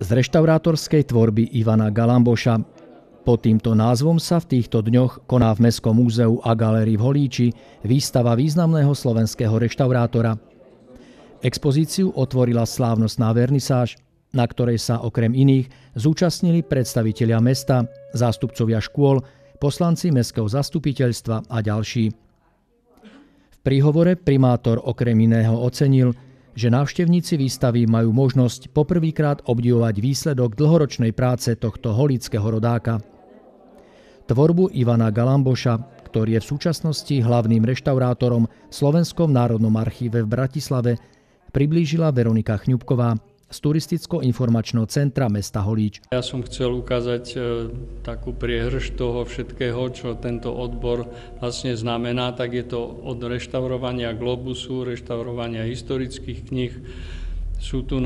z reštaurátorskej tvorby Ivana Galamboša. Pod týmto názvom sa v týchto dňoch koná v Mestskom múzeu a galérii v Holíči výstava významného slovenského reštaurátora. Expozíciu otvorila slávnostná vernisáž, na ktorej sa okrem iných zúčastnili predstavitelia mesta, zástupcovia škôl, poslanci mestského zastupiteľstva a ďalší. V príhovore primátor okrem iného ocenil, že návštevníci výstavy majú možnosť poprvýkrát obdivovať výsledok dlhoročnej práce tohto holíckeho rodáka. Tvorbu Ivana Galamboša, ktorý je v súčasnosti hlavným reštaurátorom v Slovenskom národnom archíve v Bratislave, priblížila Veronika Chňubková z Turisticko-informačného centra mesta Holíč. Ja som chcel ukázať takú priehršť toho všetkého, čo tento odbor vlastne znamená, tak je to od reštaurovania globusu, reštaurovania historických kníh. Sú tu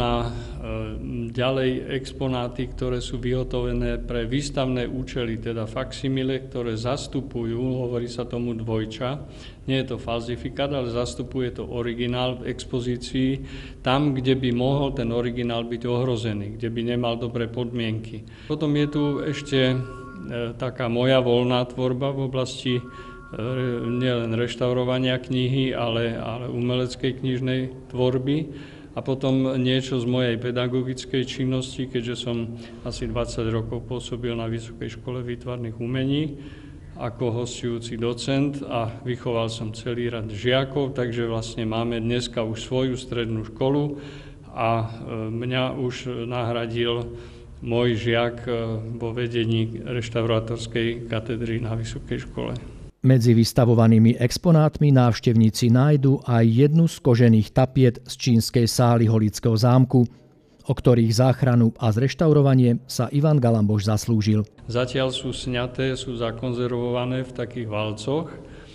ďalej exponáty, ktoré sú vyhotovené pre výstavné účely, teda faksimile, ktoré zastupujú, hovorí sa tomu dvojča. Nie je to falzifikát, ale zastupuje to originál v expozícii tam, kde by mohol ten originál byť ohrozený, kde by nemal dobré podmienky. Potom je tu ešte taká moja voľná tvorba v oblasti nielen reštaurovania knihy, ale umeleckej knižnej tvorby. A potom niečo z mojej pedagogickej činnosti, keďže som asi 20 rokov pôsobil na Vysokej škole výtvarných umení ako hosťujúci docent a vychoval som celý rad žiakov, takže vlastne máme dneska už svoju strednú školu a mňa už nahradil môj žiak vo vedení reštaurátorskej katedry na Vysokej škole. Medzi vystavovanými exponátmi návštevníci nájdu aj jednu z kožených tapiet z čínskej sály Holíckeho zámku, o ktorých záchranu a zreštaurovanie sa Ivan Galamboš zaslúžil. Zatiaľ sú sňaté, sú zakonzervované v takých valcoch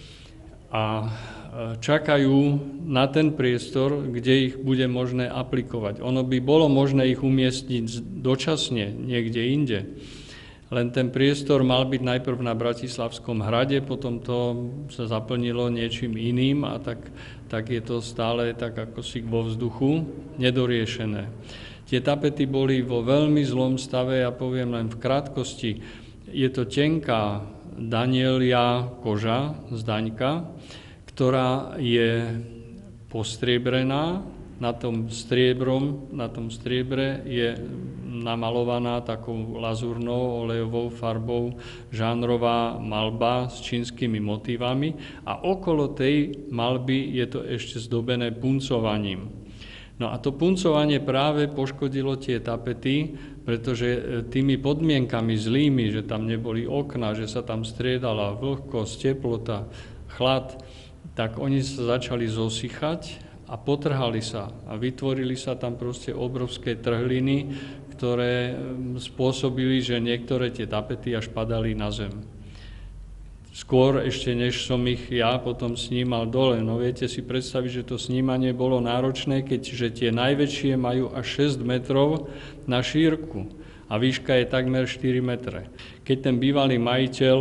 a čakajú na ten priestor, kde ich bude možné aplikovať. Ono by bolo možné ich umiestniť dočasne niekde inde. Len ten priestor mal byť najprv na Bratislavskom hrade, potom to sa zaplnilo niečím iným a tak je to stále tak ako si vo vzduchu nedoriešené. Tie tapety boli vo veľmi zlom stave, ja poviem len v krátkosti. Je to tenká Danielia koža z Daňka, ktorá je postriebrená. Na tom striebre je namalovaná takou lazurnou olejovou farbou žánrová malba s čínskymi motívami a okolo tej malby je to ešte zdobené puncovaním. No a to puncovanie práve poškodilo tie tapety, pretože tými podmienkami zlými, že tam neboli okná, že sa tam striedala vlhkosť, teplota, chlad, tak oni sa začali zosychať a potrhali sa a vytvorili sa tam proste obrovské trhliny, ktoré spôsobili, že niektoré tie tapety až padali na zem. Skôr ešte, než som ich ja potom snímal dole. No viete si predstaviť, že to snímanie bolo náročné, keďže tie najväčšie majú až 6 metrov na šírku a výška je takmer 4 metre. Keď ten bývalý majiteľ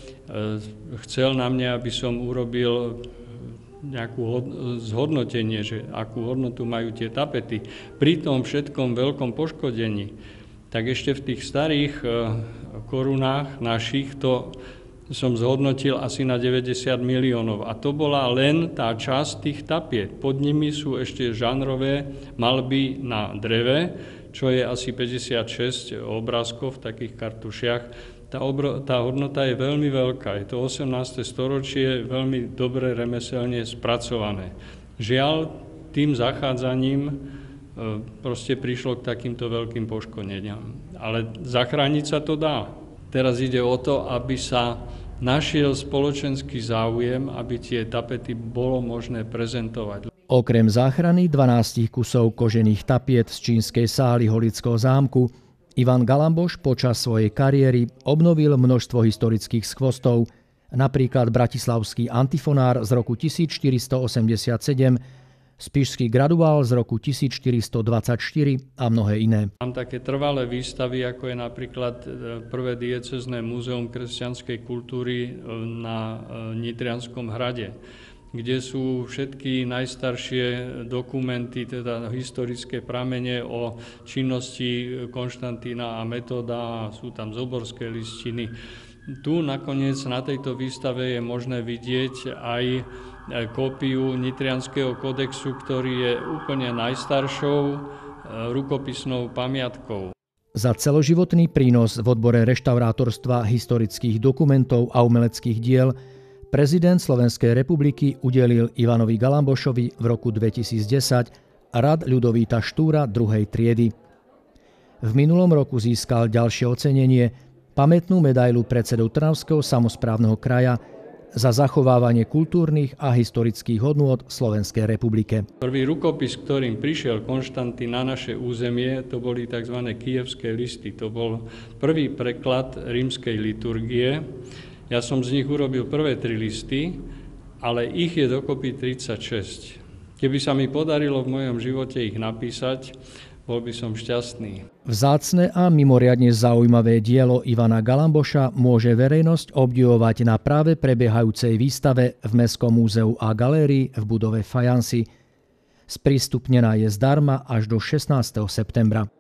chcel na mňa, aby som urobil nejakú zhodnotenie, že akú hodnotu majú tie tapety, pri tom všetkom veľkom poškodení, tak ešte v tých starých korunách našich to som zhodnotil asi na 90 miliónov. A to bola len tá časť tých tapiet. Pod nimi sú ešte žánrové malby na dreve, čo je asi 56 obrázkov v takých kartušiach. Tá hodnota je veľmi veľká. Je to 18. storočie, veľmi dobre remeselne spracované. Žiaľ, tým zachádzaním proste prišlo k takýmto veľkým poškodeniam. Ale zachrániť sa to dá. Teraz ide o to, aby sa našiel spoločenský záujem, aby tie tapety bolo možné prezentovať. Okrem záchrany 12 kusov kožených tapiet z čínskej sály Holíckeho zámku, Ivan Galamboš počas svojej kariéry obnovil množstvo historických skvostov, napríklad bratislavský antifonár z roku 1487, spišský graduál z roku 1424 a mnohé iné. Mám také trvalé výstavy, ako je napríklad prvé diecézne múzeum kresťanskej kultúry na Nitrianskom hrade, kde sú všetky najstaršie dokumenty, teda historické pramene o činnosti Konštantína a Metoda, sú tam zoborské listiny. Tu nakoniec na tejto výstave je možné vidieť aj kópiu Nitrianskeho kodexu, ktorý je úplne najstaršou rukopisnou pamiatkou. Za celoživotný prínos v odbore reštaurátorstva, historických dokumentov a umeleckých diel prezident Slovenskej republiky udelil Ivanovi Galambošovi v roku 2010 Rad Ľudovíta Štúra 2. triedy. V minulom roku získal ďalšie ocenenie, pamätnú medailu predsedu Trnavského samosprávneho kraja za zachovávanie kultúrnych a historických hodnôt v Slovenskej republike. Prvý rukopis, ktorým prišiel Konštantín na naše územie, to boli tzv. Kyjevské listy. To bol prvý preklad rímskej liturgie. Ja som z nich urobil prvé 3 listy, ale ich je dokopy 36. Keby sa mi podarilo v mojom živote ich napísať, bol by som šťastný. Vzácne a mimoriadne zaujímavé dielo Ivana Galamboša môže verejnosť obdivovať na práve prebiehajúcej výstave v Mestskom múzeu a galérii v budove Fajansi. Sprístupnená je zdarma až do 16. septembra.